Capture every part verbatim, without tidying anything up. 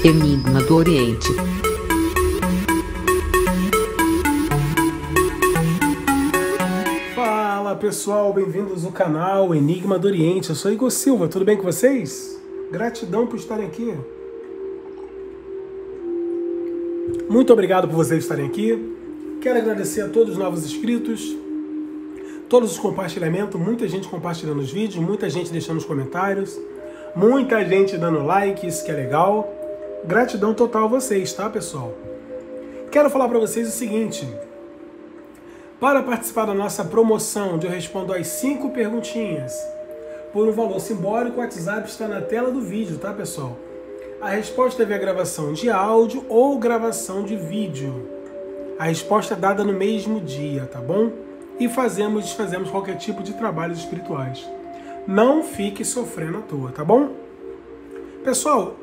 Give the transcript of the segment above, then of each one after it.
Enigma do Oriente. Fala pessoal, bem-vindos ao canal Enigma do Oriente. Eu sou Igor Silva, tudo bem com vocês? Gratidão por estarem aqui. Muito obrigado por vocês estarem aqui. Quero agradecer a todos os novos inscritos, todos os compartilhamentos, muita gente compartilhando os vídeos, muita gente deixando os comentários, muita gente dando like, isso que é legal. Gratidão total a vocês, tá, pessoal? Quero falar para vocês o seguinte: para participar da nossa promoção, onde eu respondo as cinco perguntinhas por um valor simbólico, o WhatsApp está na tela do vídeo, tá, pessoal? A resposta é via gravação de áudio ou gravação de vídeo. A resposta é dada no mesmo dia, tá bom? E fazemos e desfazemos qualquer tipo de trabalhos espirituais. Não fique sofrendo à toa, tá bom? Pessoal,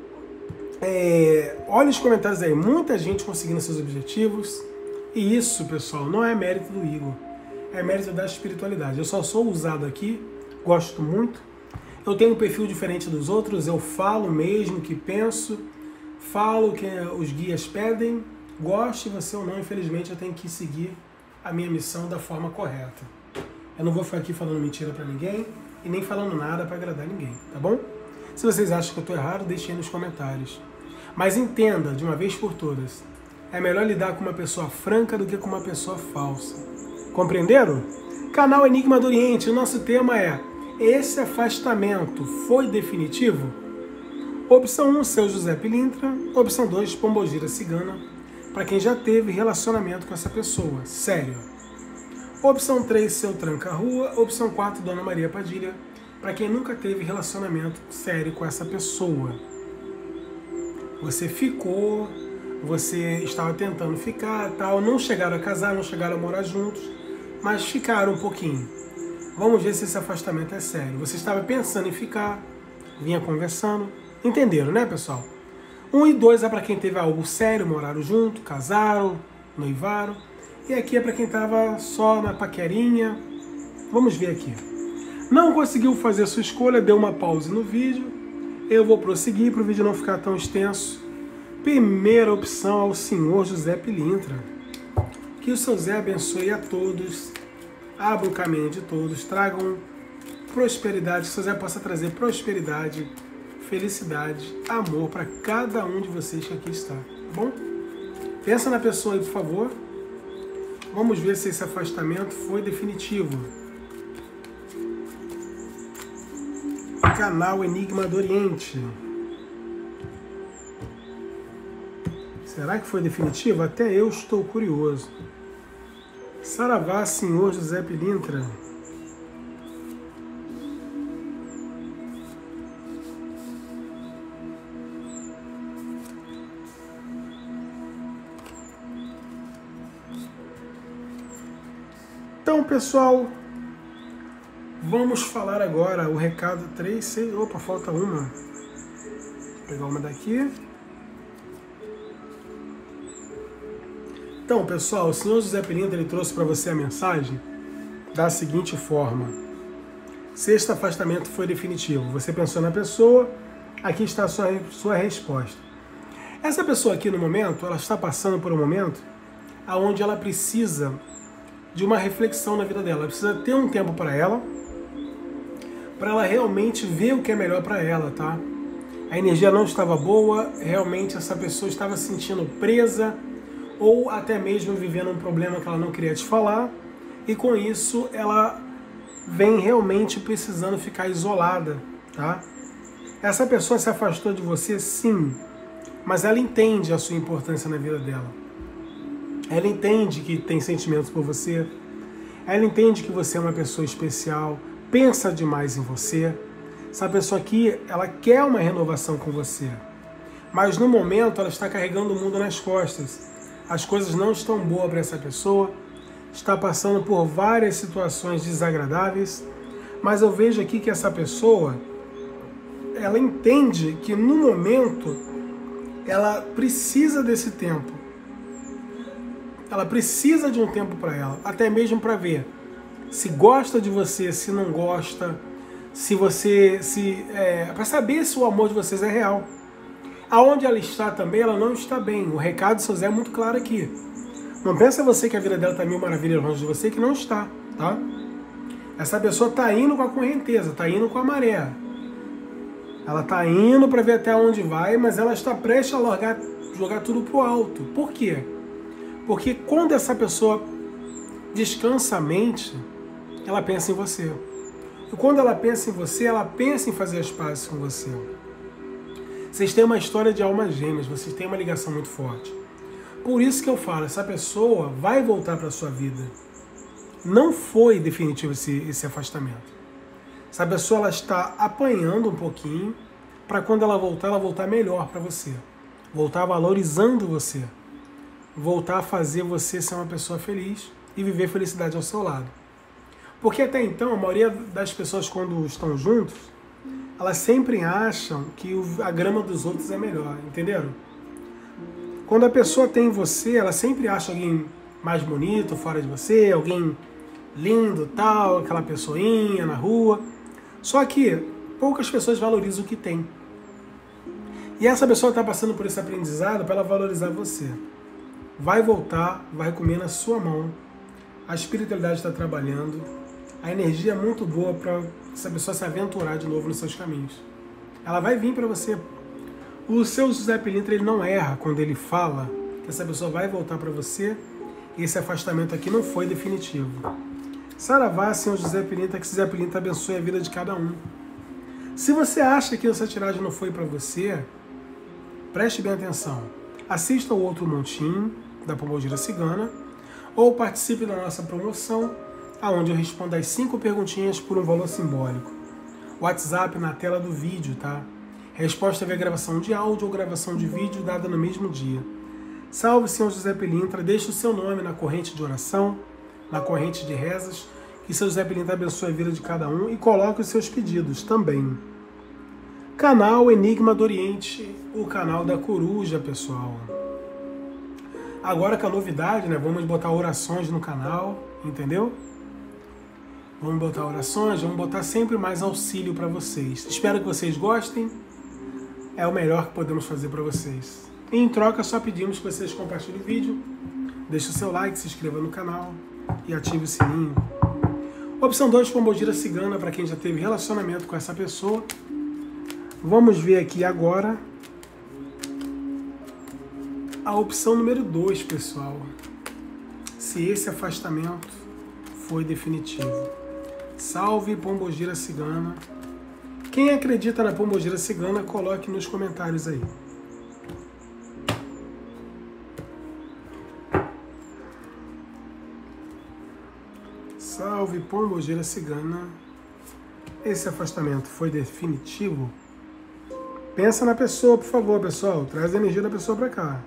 é, olha os comentários aí. Muita gente conseguindo seus objetivos. E isso, pessoal, não é mérito do Igor. É mérito da espiritualidade. Eu só sou usado aqui, gosto muito. Eu tenho um perfil diferente dos outros. Eu falo mesmo o que penso. Falo o que os guias pedem. Goste você ou não, infelizmente eu tenho que seguir a minha missão da forma correta. Eu não vou ficar aqui falando mentira pra ninguém e nem falando nada pra agradar ninguém, tá bom? Se vocês acham que eu tô errado, deixem aí nos comentários. Mas entenda, de uma vez por todas, é melhor lidar com uma pessoa franca do que com uma pessoa falsa. Compreenderam? Canal Enigma do Oriente, o nosso tema é: esse afastamento foi definitivo? Opção um, seu José Pilintra. Opção dois, Pombogira Cigana, para quem já teve relacionamento com essa pessoa, sério. Opção três, seu Tranca-Rua. Opção quatro, Dona Maria Padilha, para quem nunca teve relacionamento sério com essa pessoa. Você ficou, você estava tentando ficar, tal, não chegaram a casar, não chegaram a morar juntos, mas ficaram um pouquinho. Vamos ver se esse afastamento é sério. Você estava pensando em ficar, vinha conversando, entenderam, né, pessoal? Um e dois é para quem teve algo sério, moraram junto, casaram, noivaram. E aqui é para quem estava só na paquerinha. Vamos ver aqui. Não conseguiu fazer a sua escolha, deu uma pausa no vídeo. Eu vou prosseguir para o vídeo não ficar tão extenso. Primeira opção é o senhor José Pilintra. Que o seu Zé abençoe a todos, abra o caminho de todos, tragam prosperidade, que o seu Zé possa trazer prosperidade, felicidade, amor para cada um de vocês que aqui está, tá bom? Pensa na pessoa aí, por favor. Vamos ver se esse afastamento foi definitivo. Canal Enigma do Oriente. Será que foi definitivo? Até eu estou curioso. Saravá, senhor José Pilintra. Então, pessoal, vamos falar agora o recado três, seis... Opa, falta uma. Vou pegar uma daqui. Então, pessoal, o senhor José Pilintra, ele trouxe para você a mensagem da seguinte forma: se este afastamento foi definitivo, você pensou na pessoa, aqui está a sua, sua resposta. Essa pessoa aqui no momento, ela está passando por um momento onde ela precisa de uma reflexão na vida dela. Ela precisa ter um tempo para ela, para ela realmente ver o que é melhor para ela, tá? A energia não estava boa, realmente essa pessoa estava se sentindo presa, ou até mesmo vivendo um problema que ela não queria te falar, e com isso ela vem realmente precisando ficar isolada, tá? Essa pessoa se afastou de você, sim, mas ela entende a sua importância na vida dela. Ela entende que tem sentimentos por você, ela entende que você é uma pessoa especial, pensa demais em você. Essa pessoa aqui, ela quer uma renovação com você, mas no momento ela está carregando o mundo nas costas. As coisas não estão boas para essa pessoa, está passando por várias situações desagradáveis, mas eu vejo aqui que essa pessoa, ela entende que no momento ela precisa desse tempo. Ela precisa de um tempo para ela, até mesmo para ver se gosta de você, se não gosta, se você, se é, para saber se o amor de vocês é real. Aonde ela está também, ela não está bem. O recado do seu Zé é muito claro aqui. Não pensa você que a vida dela está mil maravilhas longe de você, que não está, tá? Essa pessoa está indo com a correnteza, está indo com a maré. Ela está indo para ver até onde vai, mas ela está prestes a largar, jogar tudo pro alto. Por quê? Porque quando essa pessoa descansa a mente, ela pensa em você. E quando ela pensa em você, ela pensa em fazer as pazes com você. Vocês têm uma história de almas gêmeas, vocês têm uma ligação muito forte. Por isso que eu falo, essa pessoa vai voltar para a sua vida. Não foi definitivo esse, esse afastamento. Essa pessoa ela está apanhando um pouquinho para quando ela voltar, ela voltar melhor para você. Voltar valorizando você. Voltar a fazer você ser uma pessoa feliz e viver felicidade ao seu lado. Porque até então, a maioria das pessoas quando estão juntos, elas sempre acham que a grama dos outros é melhor, entenderam? Quando a pessoa tem você, ela sempre acha alguém mais bonito fora de você, alguém lindo, tal, aquela pessoinha na rua. Só que poucas pessoas valorizam o que tem. E essa pessoa está passando por esse aprendizado para ela valorizar você. Vai voltar, vai comer na sua mão. A espiritualidade está trabalhando. A energia é muito boa para essa pessoa se aventurar de novo nos seus caminhos. Ela vai vir para você. O seu José Pilintra, ele não erra quando ele fala que essa pessoa vai voltar para você e esse afastamento aqui não foi definitivo. Saravá, Senhor José Pilintra, que José Pilintra abençoe a vida de cada um. Se você acha que essa tiragem não foi para você, preste bem atenção. Assista ao outro montinho da Pombogira Cigana ou participe da nossa promoção, onde eu respondo as cinco perguntinhas por um valor simbólico. WhatsApp na tela do vídeo, tá? Resposta via gravação de áudio ou gravação de vídeo dada no mesmo dia. Salve, Senhor José Pilintra, deixe o seu nome na corrente de oração, na corrente de rezas, que Senhor José Pilintra abençoe a vida de cada um e coloque os seus pedidos também. Canal Enigma do Oriente, o canal da coruja, pessoal. Agora com a novidade, né? Vamos botar orações no canal, entendeu? Vamos botar orações, vamos botar sempre mais auxílio para vocês. Espero que vocês gostem. É o melhor que podemos fazer para vocês. E em troca, só pedimos que vocês compartilhem o vídeo, deixem o seu like, se inscreva no canal e ative o sininho. Opção dois, Pombogira Cigana, para quem já teve relacionamento com essa pessoa. Vamos ver aqui agora a opção número dois, pessoal. Se esse afastamento foi definitivo. Salve, Pombogira Cigana. Quem acredita na Pombogira Cigana, coloque nos comentários aí. Salve, Pombogira Cigana. Esse afastamento foi definitivo? Pensa na pessoa, por favor, pessoal. Traz a energia da pessoa para cá.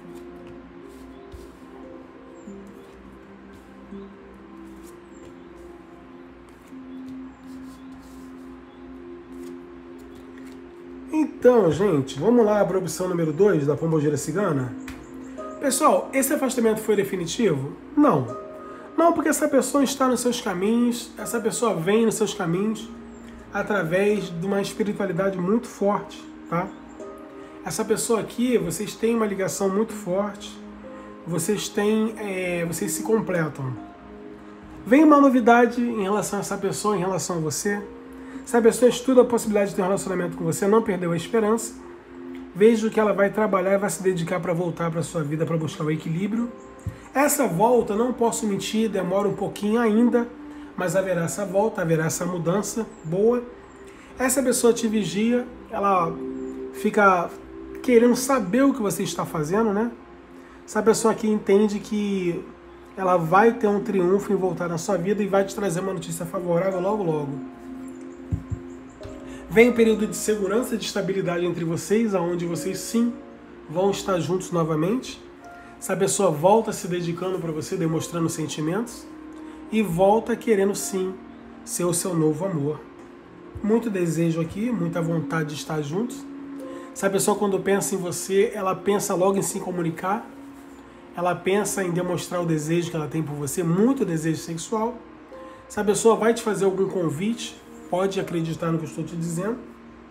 Então, gente, vamos lá para a opção número dois da Pombogira Cigana. Pessoal, esse afastamento foi definitivo? Não. Não, porque essa pessoa está nos seus caminhos, essa pessoa vem nos seus caminhos através de uma espiritualidade muito forte, tá? Essa pessoa aqui, vocês têm uma ligação muito forte, vocês têm, é, vocês se completam. Vem uma novidade em relação a essa pessoa, em relação a você. Se a pessoa estuda a possibilidade de ter um relacionamento com você, não perdeu a esperança, vejo que ela vai trabalhar e vai se dedicar para voltar para a sua vida, para buscar o equilíbrio. Essa volta, não posso mentir, demora um pouquinho ainda, mas haverá essa volta, haverá essa mudança boa. Essa pessoa te vigia, ela fica querendo saber o que você está fazendo, né? Essa pessoa aqui entende que ela vai ter um triunfo em voltar na sua vida e vai te trazer uma notícia favorável logo, logo. Vem um período de segurança e de estabilidade entre vocês, onde vocês sim vão estar juntos novamente. Essa pessoa volta se dedicando para você, demonstrando sentimentos, e volta querendo sim ser o seu novo amor. Muito desejo aqui, muita vontade de estar juntos. Essa pessoa, quando pensa em você, ela pensa logo em se comunicar, ela pensa em demonstrar o desejo que ela tem por você, muito desejo sexual. Essa pessoa vai te fazer algum convite, pode acreditar no que eu estou te dizendo.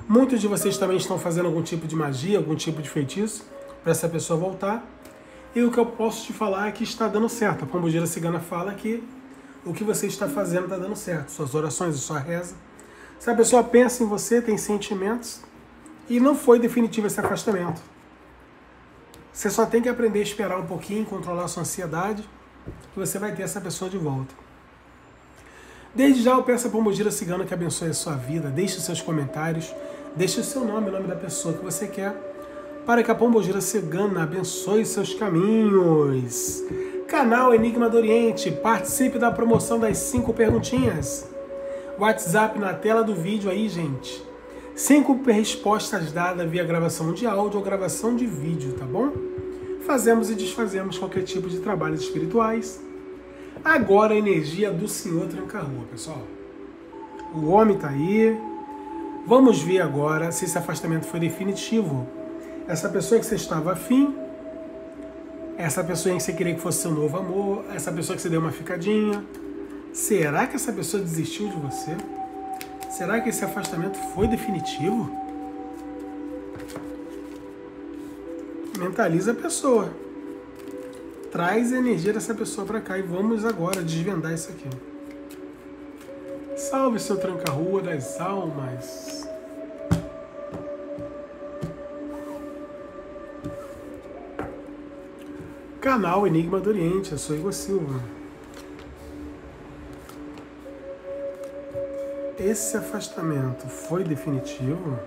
Muitos de vocês também estão fazendo algum tipo de magia, algum tipo de feitiço para essa pessoa voltar. E o que eu posso te falar é que está dando certo. A Pombogira Cigana fala que o que você está fazendo está dando certo. Suas orações e sua reza. Se a pessoa pensa em você, tem sentimentos, e não foi definitivo esse afastamento. Você só tem que aprender a esperar um pouquinho, controlar a sua ansiedade, que você vai ter essa pessoa de volta. Desde já eu peço a Pombogira Cigana que abençoe a sua vida. Deixe os seus comentários, deixe o seu nome, o nome da pessoa que você quer, para que a Pombogira Cigana abençoe seus caminhos. Canal Enigma do Oriente, participe da promoção das cinco perguntinhas. WhatsApp na tela do vídeo aí, gente. Cinco respostas dadas via gravação de áudio ou gravação de vídeo, tá bom? Fazemos e desfazemos qualquer tipo de trabalhos espirituais. Agora a energia do Senhor Tranca-Rua, pessoal. O homem tá aí. Vamos ver agora se esse afastamento foi definitivo. Essa pessoa que você estava afim, essa pessoa que você queria que fosse seu novo amor, essa pessoa que você deu uma ficadinha. Será que essa pessoa desistiu de você? Será que esse afastamento foi definitivo? Mentaliza a pessoa. Traz a energia dessa pessoa para cá e vamos agora desvendar isso aqui. Salve seu Tranca-Rua das almas. Canal Enigma do Oriente, eu sou Igor Silva. Esse afastamento foi definitivo?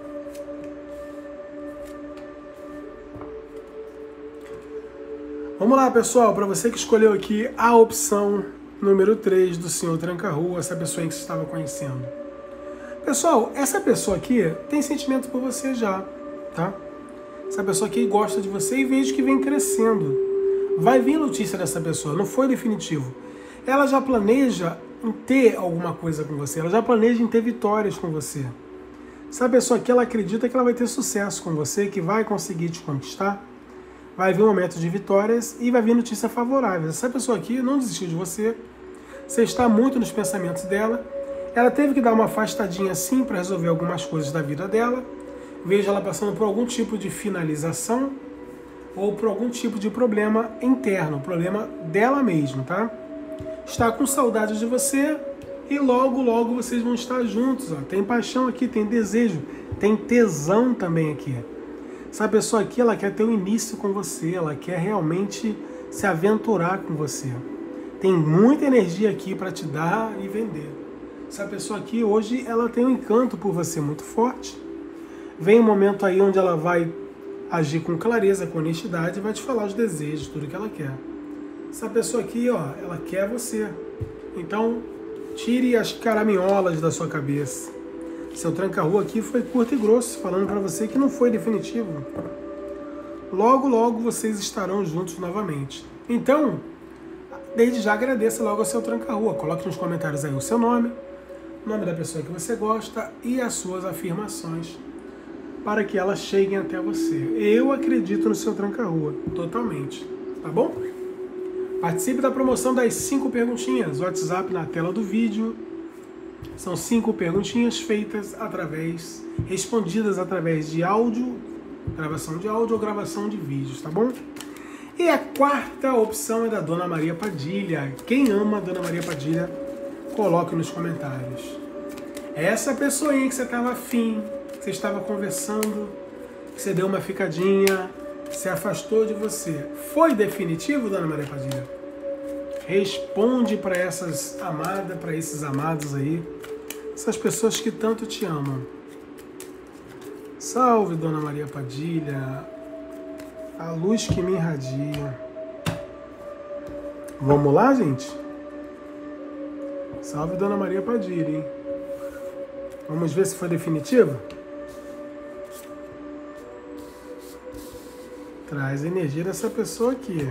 Vamos lá, pessoal, para você que escolheu aqui a opção número três do Senhor Tranca-Rua, essa pessoa que você estava conhecendo. Pessoal, essa pessoa aqui tem sentimento por você já, tá? Essa pessoa aqui gosta de você e vejo que vem crescendo. Vai vir notícia dessa pessoa, não foi definitivo. Ela já planeja em ter alguma coisa com você, ela já planeja em ter vitórias com você. Essa pessoa aqui, ela acredita que ela vai ter sucesso com você, que vai conseguir te conquistar, vai vir um momento de vitórias e vai vir notícia favorável. Essa pessoa aqui não desistiu de você, você está muito nos pensamentos dela, ela teve que dar uma afastadinha assim para resolver algumas coisas da vida dela, vejo ela passando por algum tipo de finalização ou por algum tipo de problema interno, problema dela mesma, tá? Está com saudade de você e logo, logo vocês vão estar juntos, ó. Tem paixão aqui, tem desejo, tem tesão também aqui. Essa pessoa aqui, ela quer ter um início com você, ela quer realmente se aventurar com você. Tem muita energia aqui para te dar e vender. Essa pessoa aqui, hoje, ela tem um encanto por você muito forte. Vem um momento aí onde ela vai agir com clareza, com honestidade e vai te falar os desejos, tudo que ela quer. Essa pessoa aqui, ó, ela quer você. Então, tire as caraminholas da sua cabeça. Seu Tranca-Rua aqui foi curto e grosso, falando para você que não foi definitivo. Logo, logo vocês estarão juntos novamente. Então, desde já agradeça logo ao seu Tranca-Rua. Coloque nos comentários aí o seu nome, o nome da pessoa que você gosta e as suas afirmações, para que elas cheguem até você. Eu acredito no seu Tranca-Rua, totalmente. Tá bom? Participe da promoção das cinco perguntinhas. WhatsApp na tela do vídeo. São cinco perguntinhas feitas através, respondidas através de áudio, gravação de áudio ou gravação de vídeos, tá bom? E a quarta opção é da Dona Maria Padilha. Quem ama a Dona Maria Padilha, coloque nos comentários. Essa pessoinha que você estava afim, que você estava conversando, que você deu uma ficadinha, se afastou de você. Foi definitivo, Dona Maria Padilha? Responde para essas amadas, para esses amados aí, essas pessoas que tanto te amam. Salve, Dona Maria Padilha, a luz que me irradia. Vamos lá, gente? Salve, Dona Maria Padilha, hein? Vamos ver se foi definitivo? Traz a energia dessa pessoa aqui.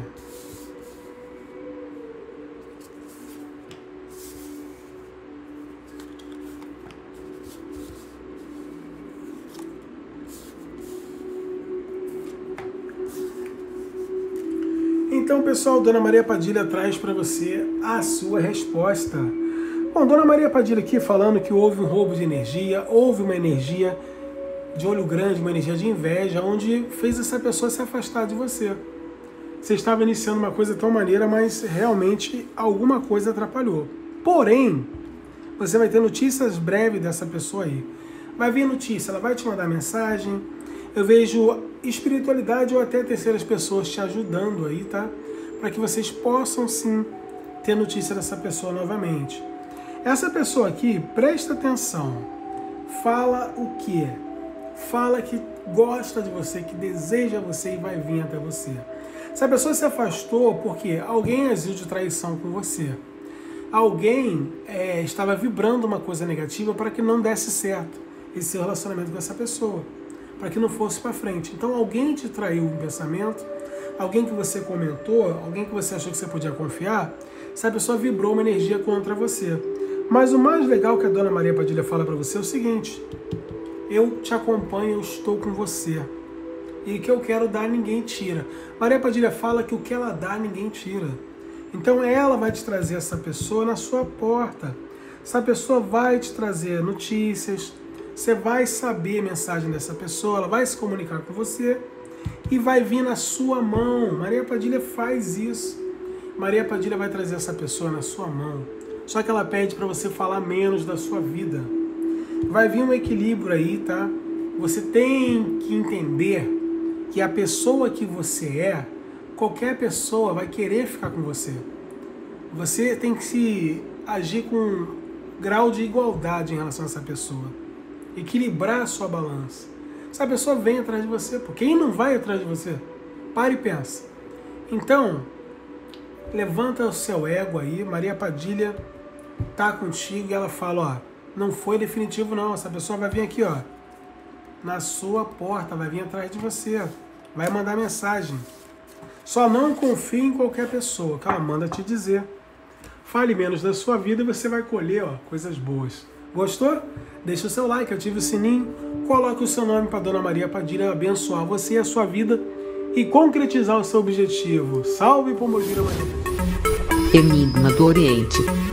Então, pessoal, Dona Maria Padilha traz para você a sua resposta. Bom, Dona Maria Padilha aqui falando que houve um roubo de energia, houve uma energia de olho grande, uma energia de inveja, onde fez essa pessoa se afastar de você. Você estava iniciando uma coisa tão maneira, mas realmente alguma coisa atrapalhou. Porém, você vai ter notícias breves dessa pessoa aí. Vai vir notícia, ela vai te mandar mensagem. Eu vejo espiritualidade ou até terceiras pessoas te ajudando aí, tá? Para que vocês possam sim ter notícia dessa pessoa novamente. Essa pessoa aqui, presta atenção. Fala o quê? Fala que gosta de você, que deseja você e vai vir até você. Se a pessoa se afastou porque alguém agiu de traição com você, alguém é, estava vibrando uma coisa negativa para que não desse certo esse seu relacionamento com essa pessoa, para que não fosse para frente. Então alguém te traiu em pensamento, alguém que você comentou, alguém que você achou que você podia confiar, essa pessoa vibrou uma energia contra você. Mas o mais legal que a Dona Maria Padilha fala para você é o seguinte: eu te acompanho, eu estou com você. E o que eu quero dar, ninguém tira. Maria Padilha fala que o que ela dá, ninguém tira. Então ela vai te trazer essa pessoa na sua porta. Essa pessoa vai te trazer notícias, você vai saber a mensagem dessa pessoa, ela vai se comunicar com você e vai vir na sua mão. Maria Padilha faz isso. Maria Padilha vai trazer essa pessoa na sua mão. Só que ela pede para você falar menos da sua vida. Vai vir um equilíbrio aí, tá? Você tem que entender que a pessoa que você é, qualquer pessoa vai querer ficar com você. Você tem que se agir com grau de igualdade em relação a essa pessoa. Equilibrar a sua balança. Essa pessoa vem atrás de você, pô. Quem não vai atrás de você? Para e pensa. Então, levanta o seu ego aí. Maria Padilha tá contigo e ela fala, ó, não foi definitivo não, essa pessoa vai vir aqui, ó, na sua porta, vai vir atrás de você, vai mandar mensagem. Só não confie em qualquer pessoa, que ela manda te dizer. Fale menos da sua vida e você vai colher, ó, coisas boas. Gostou? Deixa o seu like, ative o sininho, coloque o seu nome para Dona Maria Padilha abençoar você e a sua vida e concretizar o seu objetivo. Salve, Pombogira Maria! Enigma do Oriente.